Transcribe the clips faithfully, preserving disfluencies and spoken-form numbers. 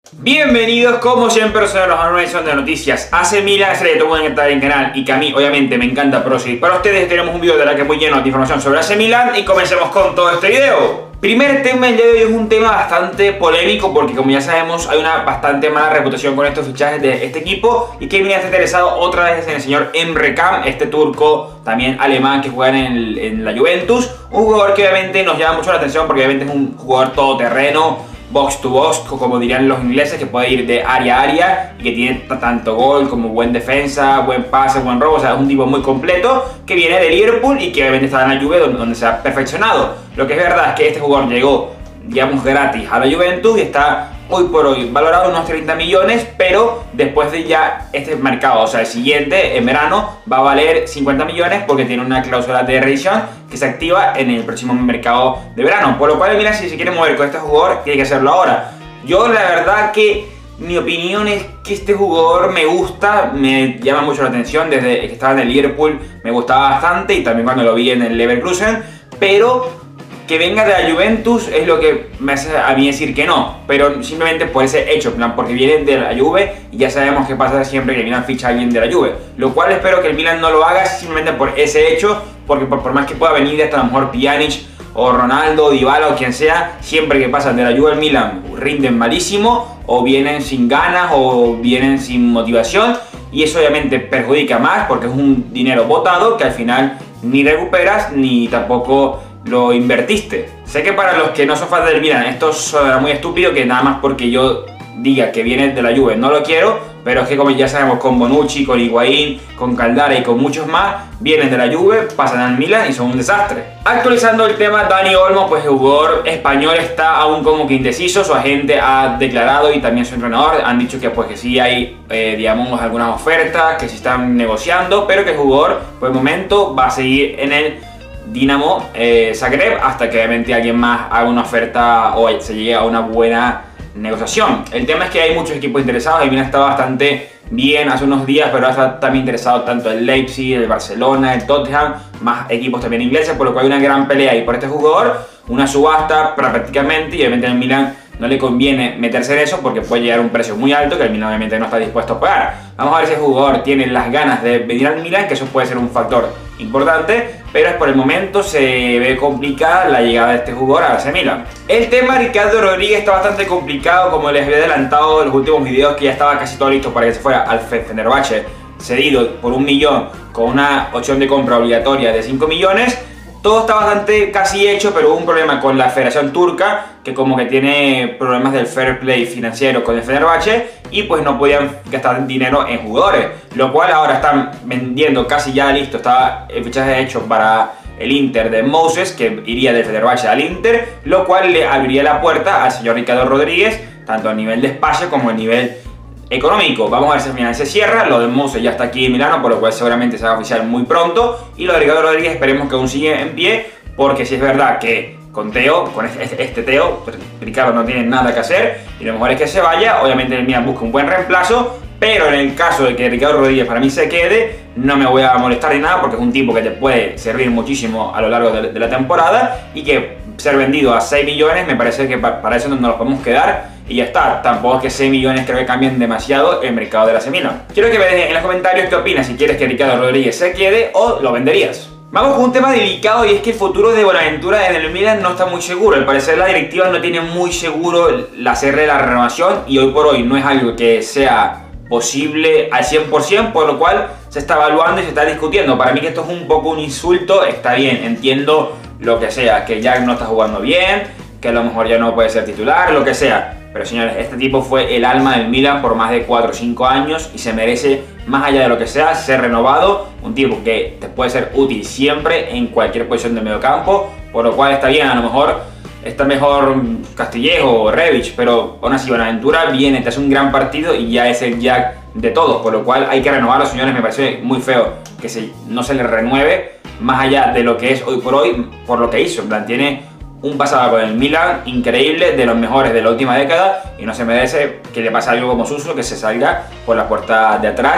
Bienvenidos, como siempre, a los anuales de noticias A C Milan, serie de todo en el canal y que a mí, obviamente, me encanta producir para ustedes. Tenemos un vídeo de la que muy lleno de información sobre A C Milan y comencemos con todo este video. Primer tema del día de hoy es un tema bastante polémico porque, como ya sabemos, hay una bastante mala reputación con estos fichajes de este equipo y que Milan está interesado otra vez en el señor Emre Can, este turco también alemán que juega en, el, en la Juventus, un jugador que obviamente nos llama mucho la atención porque obviamente es un jugador todoterreno, box to box, como dirían los ingleses, que puede ir de área a área y que tiene tanto gol como buen defensa, buen pase, buen robo. O sea, es un tipo muy completo que viene de Liverpool y que obviamente está en la Juve, donde, donde se ha perfeccionado. Lo que es verdad es que este jugador llegó, digamos, gratis a la Juventus y está hoy por hoy valorado unos treinta millones, pero después de ya este mercado, o sea, el siguiente, en verano, va a valer cincuenta millones porque tiene una cláusula de revisión que se activa en el próximo mercado de verano. Por lo cual, mira, si se quiere mover con este jugador, tiene que hacerlo ahora. Yo, la verdad que mi opinión es que este jugador me gusta, me llama mucho la atención. Desde que estaba en el Liverpool me gustaba bastante y también cuando lo vi en el Leverkusen, pero que venga de la Juventus es lo que me hace a mí decir que no, pero simplemente por ese hecho, plan, porque viene de la Juve y ya sabemos qué pasa siempre que Milan ficha a alguien de la Juve, lo cual espero que el Milan no lo haga simplemente por ese hecho, porque por, por más que pueda venir hasta a lo mejor Pjanic o Ronaldo, Dybala o quien sea, siempre que pasan de la Juve al Milan rinden malísimo, o vienen sin ganas o vienen sin motivación, y eso obviamente perjudica más porque es un dinero botado que al final ni recuperas ni tampoco lo invertiste. Sé que para los que no son fans del Milan esto suena muy estúpido, que nada más porque yo diga que viene de la Juve no lo quiero, pero es que como ya sabemos, con Bonucci, con Higuaín, con Caldara y con muchos más, vienen de la Juve, pasan al Milan y son un desastre. Actualizando el tema, Dani Olmo, pues el jugador español está aún como que indeciso. Su agente ha declarado y también su entrenador han dicho que pues que sí hay, eh, digamos, algunas ofertas, que sí están negociando, pero que el jugador por el momento va a seguir en el Dinamo eh, Zagreb hasta que obviamente alguien más haga una oferta o se llegue a una buena negociación. El tema es que hay muchos equipos interesados. El Milan está bastante bien hace unos días, pero ahora está también interesado tanto el Leipzig, el Barcelona, el Tottenham, más equipos también ingleses, por lo cual hay una gran pelea ahí por este jugador, una subasta para prácticamente, y obviamente el Milan no le conviene meterse en eso porque puede llegar a un precio muy alto que el Milan obviamente no está dispuesto a pagar. Vamos a ver si el jugador tiene las ganas de venir al Milan, que eso puede ser un factor importante, pero por el momento se ve complicada la llegada de este jugador a A C Milan. El tema Ricardo Rodríguez está bastante complicado, como les había adelantado en los últimos videos, que ya estaba casi todo listo para que se fuera al Fenerbahce, cedido por un millón con una opción de compra obligatoria de cinco millones. Todo está bastante casi hecho, pero hubo un problema con la Federación Turca, que como que tiene problemas del fair play financiero con el Fenerbahce y pues no podían gastar dinero en jugadores, lo cual ahora están vendiendo casi ya listo. Está el fichaje hecho para el Inter de Moses, que iría del Fenerbahce al Inter, lo cual le abriría la puerta al señor Ricardo Rodríguez, tanto a nivel de espacio como a nivel económico. Vamos a ver si al final se cierra. Lo de Moses ya está aquí en Milano, por lo cual seguramente se va a oficiar muy pronto, y lo de Ricardo Rodríguez esperemos que aún siga en pie, porque si es verdad que con Teo, con este, este Teo, Ricardo no tiene nada que hacer y lo mejor es que se vaya. Obviamente el Milan busca un buen reemplazo, pero en el caso de que Ricardo Rodríguez para mí se quede, no me voy a molestar ni nada porque es un tipo que te puede servir muchísimo a lo largo de, de la temporada, y que ser vendido a seis millones me parece que para, para eso no nos lo podemos quedar y ya está. Tampoco es que seis millones creo que cambien demasiado el mercado de la A C Milan. Quiero que me dejen en los comentarios qué opinas, si quieres que Ricardo Rodríguez se quede o lo venderías. Vamos con un tema delicado, y es que el futuro de Bonaventura en el Milan no está muy seguro. Al parecer la directiva no tiene muy seguro la hacerle la renovación y hoy por hoy no es algo que sea posible al cien por cien, por lo cual se está evaluando y se está discutiendo. Para mí que esto es un poco un insulto. Está bien, entiendo lo que sea, que Jack no está jugando bien, que a lo mejor ya no puede ser titular, lo que sea. Pero señores, este tipo fue el alma del Milan por más de cuatro o cinco años y se merece, más allá de lo que sea, ser renovado. Un tipo que te puede ser útil siempre en cualquier posición de medio campo, por lo cual está bien. A lo mejor está mejor Castillejo o Rebic, pero aún así Bonaventura viene, te hace un gran partido y ya es el Jack de todos, por lo cual hay que renovarlo, señores. Me parece muy feo que se, no se le renueve, más allá de lo que es hoy por hoy, por lo que hizo. En plan, tiene un pasado con el Milan increíble, de los mejores de la última década, y no se merece que le pase algo como Suso, que se salga por la puerta de atrás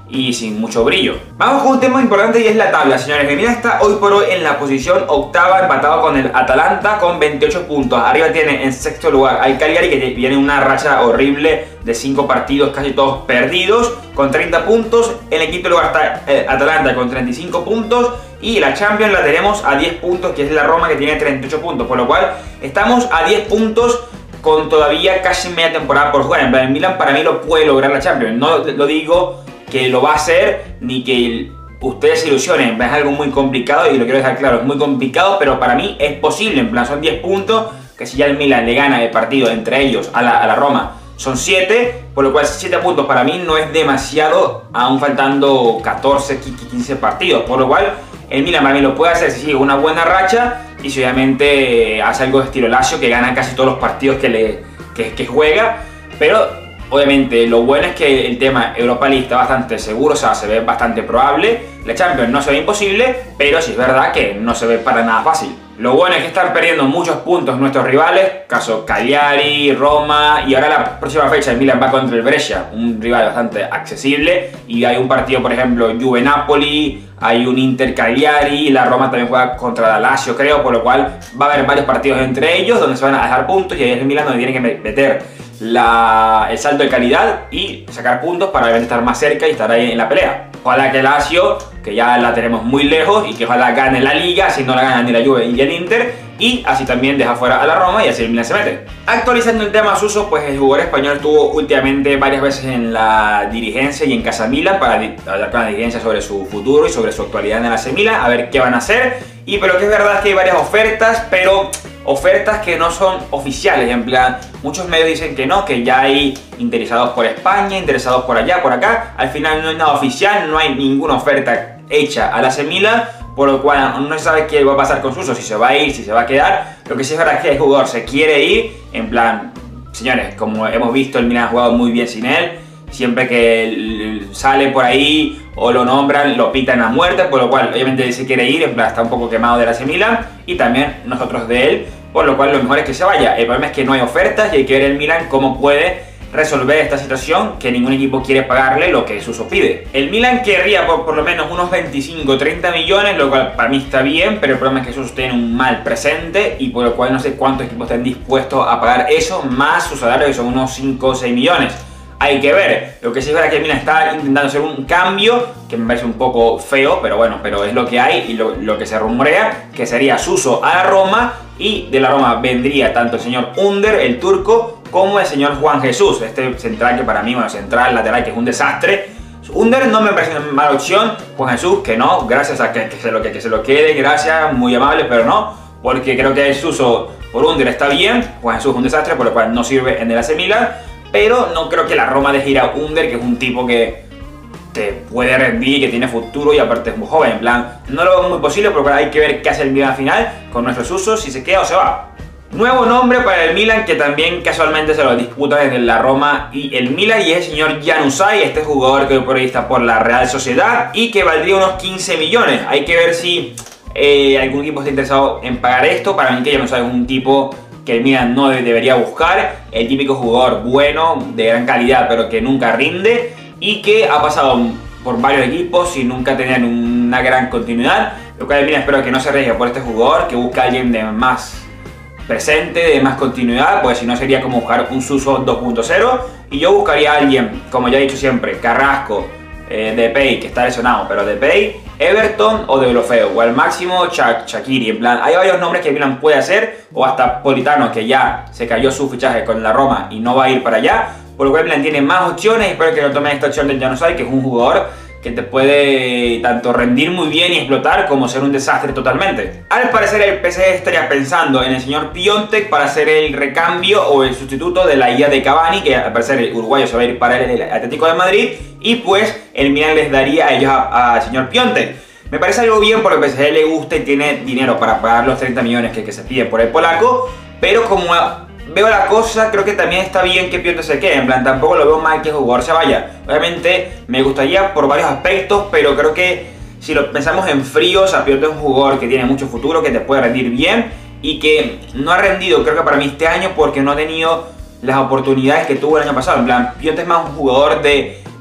y sin mucho brillo. Vamos con un tema importante y es la tabla, señores. El Milan está hoy por hoy en la posición octava, empatado con el Atalanta con veintiocho puntos. Arriba tiene en sexto lugar al Cagliari, que viene una racha horrible de cinco partidos casi todos perdidos, con treinta puntos. En el quinto lugar está el Atalanta con treinta y cinco puntos. Y la Champions la tenemos a diez puntos, que es la Roma, que tiene treinta y ocho puntos. Por lo cual estamos a diez puntos con todavía casi media temporada por jugar. En plan, el Milan para mí lo puede lograr la Champions. No lo digo que lo va a hacer, ni que ustedes se ilusionen. Es algo muy complicado y lo quiero dejar claro, es muy complicado, pero para mí es posible. En plan, son diez puntos, que si ya el Milan le gana el partido entre ellos a la, a la Roma, son siete, por lo cual siete puntos para mí no es demasiado, aún faltando catorce, quince partidos, por lo cual el Milan para mí lo puede hacer si sigue una buena racha y si obviamente hace algo de estilo Lazio, que gana casi todos los partidos que, le, que, que juega, pero obviamente lo bueno es que el tema Europa League está bastante seguro, o sea, se ve bastante probable. La Champions no se ve imposible, pero sí es verdad que no se ve para nada fácil. Lo bueno es que están perdiendo muchos puntos nuestros rivales, caso Cagliari, Roma, y ahora la próxima fecha el Milan va contra el Brescia, un rival bastante accesible, y hay un partido, por ejemplo, Juve-Napoli, hay un Inter-Cagliari, y la Roma también juega contra la Lazio, creo, por lo cual va a haber varios partidos entre ellos donde se van a dejar puntos, y ahí es el Milan donde tiene que meter la, el salto de calidad y sacar puntos para estar más cerca y estar ahí en la pelea. Ojalá que Lazio, que ya la tenemos muy lejos, y que ojalá gane la Liga, si no la ganan ni la Juve ni el Inter, y así también deja fuera a la Roma y así el Milan se mete. Actualizando el tema Suso, pues el jugador español estuvo últimamente varias veces en la dirigencia y en Casa Milan para hablar con la dirigencia sobre su futuro y sobre su actualidad en el A C Milan, a ver qué van a hacer. Y pero que es verdad es que hay varias ofertas, pero ofertas que no son oficiales. En plan, muchos medios dicen que no, que ya hay interesados por España, interesados por allá, por acá. Al final no hay nada oficial, no hay ninguna oferta hecha al A C Milan, por lo cual no se sabe qué va a pasar con Suso, si se va a ir, si se va a quedar. Lo que sí es verdad es que el jugador se quiere ir, en plan, señores, como hemos visto, el Milan ha jugado muy bien sin él. Siempre que sale por ahí o lo nombran, lo pitan a muerte, por lo cual obviamente él se quiere ir, en plan está un poco quemado del A C Milan y también nosotros de él, por lo cual lo mejor es que se vaya. El problema es que no hay ofertas y hay que ver el Milan cómo puede resolver esta situación, que ningún equipo quiere pagarle lo que Suso pide. El Milan querría por, por lo menos unos veinticinco treinta millones, lo cual para mí está bien, pero el problema es que Suso tiene un mal presente y por lo cual no sé cuántos equipos están dispuestos a pagar eso, más su salario, que son unos cinco o seis millones. Hay que ver. Lo que sí es verdad que el Milan está intentando hacer un cambio que me parece un poco feo, pero bueno, pero es lo que hay y lo, lo que se rumorea, que sería Suso a la Roma, y de la Roma vendría tanto el señor Under, el turco, como el señor Juan Jesús, este central que para mí, bueno, central, lateral, que es un desastre. Under no me parece una mala opción, Juan Jesús, que no, gracias a que, que, se, lo, que, que se lo quede, gracias, muy amable, pero no, porque creo que el Suso por Under está bien, Juan Jesús es un desastre, por lo cual no sirve en el A C Milan. Pero no creo que la Roma deje ir a Under, que es un tipo que te puede rendir, que tiene futuro y aparte es muy joven. En plan, no lo veo muy posible, porque hay que ver qué hace el Milan al final con nuestros usos, si se queda o se va. Nuevo nombre para el Milan, que también casualmente se lo disputa desde la Roma y el Milan, y es el señor Januzaj, este jugador que por ahí está por la Real Sociedad y que valdría unos quince millones. Hay que ver si eh, algún equipo está interesado en pagar esto. Para mí que Januzaj es un tipo que el Milan no debería buscar, el típico jugador bueno, de gran calidad, pero que nunca rinde y que ha pasado por varios equipos y nunca tenían una gran continuidad. Lo cual el Milan espero que no se arriesgue por este jugador, que busque a alguien de más presente, de más continuidad, pues si no sería como buscar un Suso dos punto cero. Y yo buscaría a alguien, como ya he dicho siempre, Carrasco, eh, Depay, que está lesionado, pero Depay, Everton o Deulofeu, o al máximo Shaqiri. En plan, hay varios nombres que el Milan puede hacer, o hasta Politano, que ya se cayó su fichaje con la Roma y no va a ir para allá, por lo cual el Milan tiene más opciones. Y espero que no tomen esta opción del Januzaj, que es un jugador que te puede tanto rendir muy bien y explotar como ser un desastre totalmente. Al parecer el P S G estaría pensando en el señor Piątek para hacer el recambio o el sustituto de la ida de Cavani, que al parecer el uruguayo se va a ir para el Atlético de Madrid, y pues el Milan les daría a ellos al señor Piątek. Me parece algo bien porque el P S G le gusta y tiene dinero para pagar los treinta millones que, que se piden por el polaco, pero como veo la cosa, creo que también está bien que Piątek se quede. En plan, tampoco lo veo mal que el jugador se vaya. Obviamente me gustaría por varios aspectos, pero creo que si lo pensamos en frío, o sea, Piątek es un jugador que tiene mucho futuro, que te puede rendir bien y que no ha rendido, creo que para mí este año, porque no ha tenido las oportunidades que tuvo el año pasado. En plan, Piątek es más un jugador de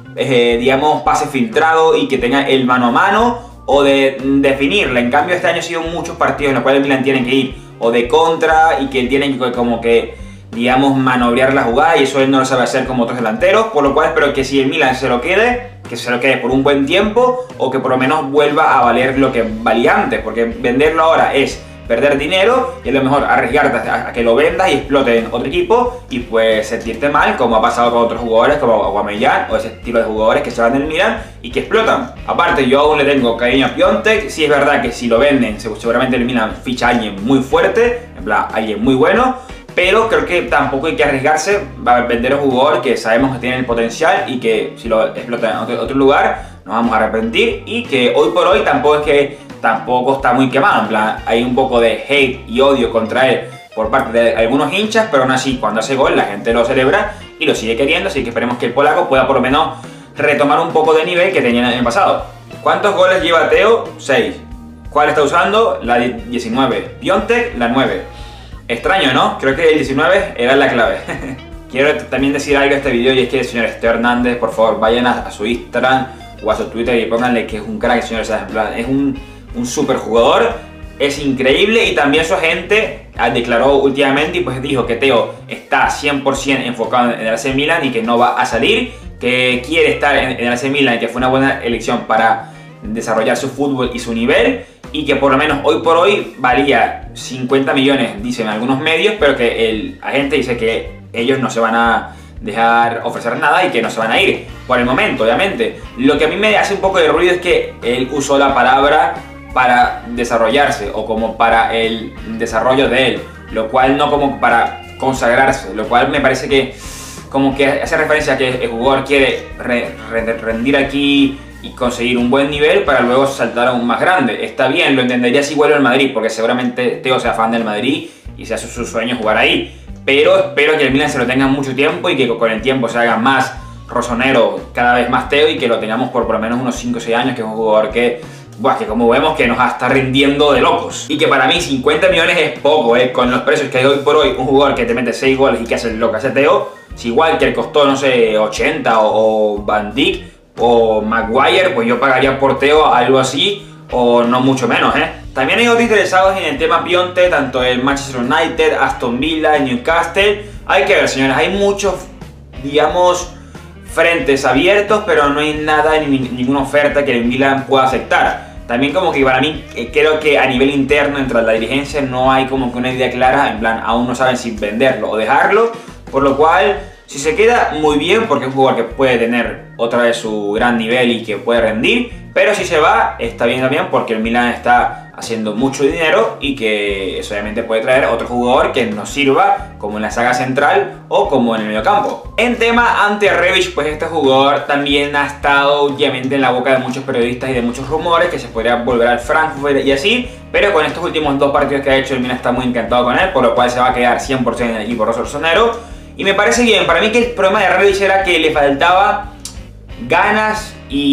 eh, digamos, pase filtrado y que tenga el mano a mano o de definirla. En cambio, este año ha sido muchos partidos en los cuales el Milan tienen que ir o de contra y que él tiene que como que, digamos, manobrear la jugada, y eso él no lo sabe hacer como otros delanteros, por lo cual espero que si el Milan se lo quede, que se lo quede por un buen tiempo o que por lo menos vuelva a valer lo que valía antes, porque venderlo ahora es perder dinero y es lo mejor arriesgarte a, a que lo vendas y explote en otro equipo y pues sentirte mal, como ha pasado con otros jugadores como Aubameyang o ese tipo de jugadores que se van del Milan y que explotan. Aparte, yo aún le tengo cariño a Piątek. Sí es verdad que si lo venden seguramente el Milan ficha a alguien muy fuerte, en plan alguien muy bueno, pero creo que tampoco hay que arriesgarse a vender a un jugador que sabemos que tiene el potencial y que si lo explota en otro, otro lugar nos vamos a arrepentir, y que hoy por hoy tampoco es que tampoco está muy quemado, en plan hay un poco de hate y odio contra él por parte de algunos hinchas, pero aún así cuando hace gol la gente lo celebra y lo sigue queriendo, así que esperemos que el polaco pueda por lo menos retomar un poco de nivel que tenía en el pasado. ¿Cuántos goles lleva Theo? seis. ¿Cuál está usando? La diecinueve. Piątek, la nueve. Extraño, ¿no? Creo que el diecinueve era la clave. Quiero también decir algo en este video, y es que el señor Teo Hernández, por favor, vayan a, a su Instagram o a su Twitter y pónganle que es un crack, señor. O sea, en plan, es un, un super jugador, es increíble, y también su agente declaró últimamente y pues dijo que Theo está cien por cien enfocado en el A C Milan y que no va a salir, que quiere estar en, en el A C Milan y que fue una buena elección para desarrollar su fútbol y su nivel, y que por lo menos hoy por hoy valía cincuenta millones, dicen algunos medios, pero que el agente dice que ellos no se van a dejar ofrecer nada y que no se van a ir por el momento, obviamente. Lo que a mí me hace un poco de ruido es que él usó la palabra para desarrollarse o como para el desarrollo de él, lo cual no como para consagrarse, lo cual me parece que como que hace referencia a que el jugador quiere re, re, rendir aquí y conseguir un buen nivel para luego saltar aún más grande. Está bien, lo entendería si vuelve al Madrid, porque seguramente Theo sea fan del Madrid y sea su, su sueño jugar ahí, pero espero que el Milan se lo tenga mucho tiempo y que con el tiempo se haga más rosonero cada vez más Theo y que lo tengamos por por lo menos unos cinco o seis años, que es un jugador que, buah, que como vemos que nos está rindiendo de locos. Y que para mí cincuenta millones es poco, eh, con los precios que hay hoy por hoy. Un jugador que te mete seis goles y que hace lo que hace Theo, si igual que le costó, no sé, ochenta o, o Van Dijk o Maguire, pues yo pagaría por Theo algo así, o no mucho menos, ¿eh? También hay otros interesados en el tema Piątek, tanto el Manchester United, Aston Villa, Newcastle. Hay que ver, señores, hay muchos, digamos, frentes abiertos, pero no hay nada, ni ninguna oferta que el Milan pueda aceptar. También como que para mí, creo que a nivel interno, entre la dirigencia, no hay como que una idea clara, en plan, aún no saben si venderlo o dejarlo, por lo cual, si se queda, muy bien, porque es un jugador que puede tener otra vez su gran nivel y que puede rendir, pero si se va, está bien también, porque el Milan está haciendo mucho dinero y que eso obviamente puede traer otro jugador que nos sirva como en la saga central o como en el mediocampo. En tema ante Rebic, pues este jugador también ha estado últimamente en la boca de muchos periodistas y de muchos rumores que se podría volver al Frankfurt y así, pero con estos últimos dos partidos que ha hecho el Milan está muy encantado con él, por lo cual se va a quedar cien por cien en el equipo rosonero. Y me parece bien. Para mí que el problema de Rebic era que le faltaba ganas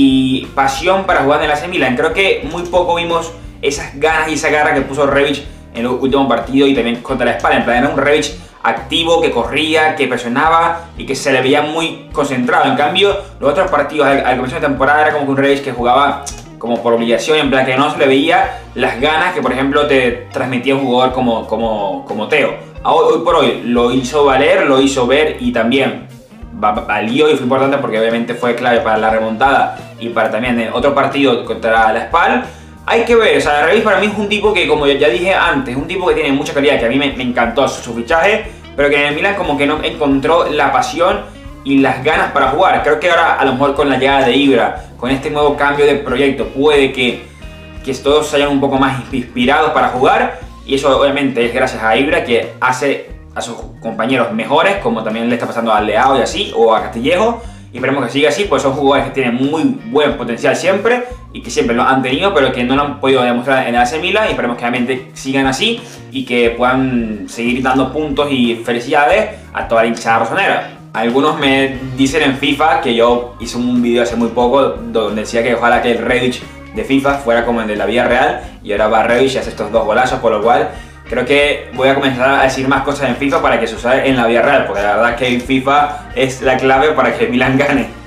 y pasión para jugar en el A C Milan. Creo que muy poco vimos esas ganas y esa garra que puso Rebic en el último partido y también contra la Spal. En plan, era un Rebic activo, que corría, que presionaba y que se le veía muy concentrado. En cambio, los otros partidos al, al comienzo de temporada era como que un Rebic que jugaba como por obligación, en plan que no se le veía las ganas que por ejemplo te transmitía un jugador como, como, como Theo. Hoy, hoy por hoy lo hizo valer, lo hizo ver y también valió y fue importante porque obviamente fue clave para la remontada y para también el otro partido contra la Spal. Hay que ver, o sea, Rebic para mí es un tipo que, como ya dije antes, es un tipo que tiene mucha calidad, que a mí me, me encantó su, su fichaje, pero que en el Milan como que no encontró la pasión y las ganas para jugar. Creo que ahora a lo mejor con la llegada de Ibra, con este nuevo cambio de proyecto, puede que, que todos se hayan un poco más inspirados para jugar. Y eso obviamente es gracias a Ibra, que hace a sus compañeros mejores, como también le está pasando a Leao y así, o a Castillejo. Y esperemos que siga así, pues son jugadores que tienen muy buen potencial siempre y que siempre lo han tenido, pero que no lo han podido demostrar en el A C Milan. Y esperemos que obviamente sigan así y que puedan seguir dando puntos y felicidades a toda la hinchada rosonera. Algunos me dicen en FIFA, que yo hice un video hace muy poco donde decía que ojalá que el Rebic de FIFA fuera como el de la vida real, y ahora va Rebic y hace estos dos golazos, por lo cual creo que voy a comenzar a decir más cosas en FIFA para que se use en la vida real, porque la verdad es que en FIFA es la clave para que el Milan gane.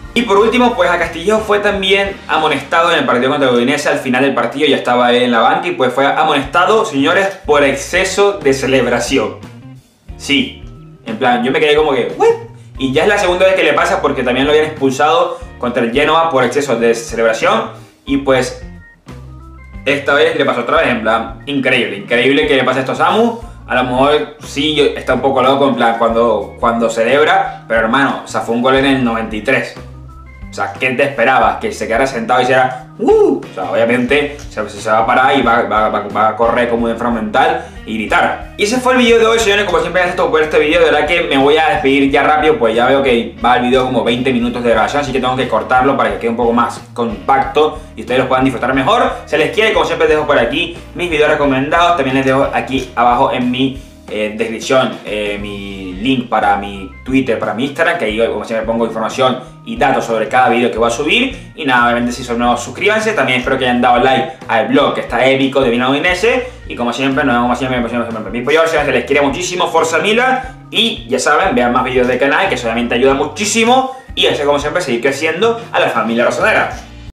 Y por último, pues a Castillejo fue también amonestado en el partido contra el Udinese. Al final del partido ya estaba él en la banca y pues fue amonestado, señores, por exceso de celebración. Sí, en plan, yo me quedé como que, ¿what? Y ya es la segunda vez que le pasa porque también lo habían expulsado contra el Genoa por exceso de celebración. Y pues esta vez le pasó otra vez, en plan, increíble, increíble que le pase esto a Samu. A lo mejor sí está un poco loco en plan cuando, cuando celebra, pero hermano, o sea, fue un gol en el noventa y tres. O sea, ¿qué te esperabas? Que se quedara sentado y hiciera ¡uh! O sea, obviamente se, se va a parar y va, va, va, va a correr como un enfermo mental y gritar. Y ese fue el vídeo de hoy, señores. Como siempre, gracias por este vídeo. De verdad que me voy a despedir ya rápido, pues ya veo que va el vídeo como veinte minutos de grabación, así que tengo que cortarlo para que quede un poco más compacto y ustedes los puedan disfrutar mejor. Se les quiere, como siempre, dejo por aquí mis videos recomendados. También les dejo aquí abajo en mi eh, descripción eh, mi link para mi Twitter, para mi Instagram, que ahí como siempre pongo información y datos sobre cada vídeo que voy a subir. Y nada, obviamente si son nuevos suscríbanse, también espero que hayan dado like al blog que está épico de Milan Udinese. Y como siempre, nos vemos como siempre, como siempre, siempre. Mi pollo, se les quiere muchísimo, Forza Milan. Y ya saben, vean más vídeos del canal, que eso obviamente ayuda muchísimo. Y así como siempre, seguir creciendo a la familia rosonera.